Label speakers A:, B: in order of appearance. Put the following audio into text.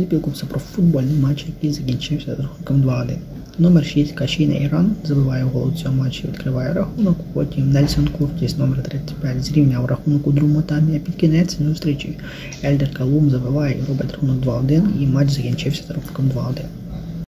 A: опікувався про футбольний матч, який закінчився з рахунком 2-1. Номер 6 Кашіна Іран забиває гол у цьому матчі, відкриває рахунок. Потім Нельсон Куртіс, номер 35, зрівняв рахунок у другому таймі, а під кінець зустрічі Ельдер Калум забиває і робить рахунок 2-1, і матч закінчився з рахунком 2-1.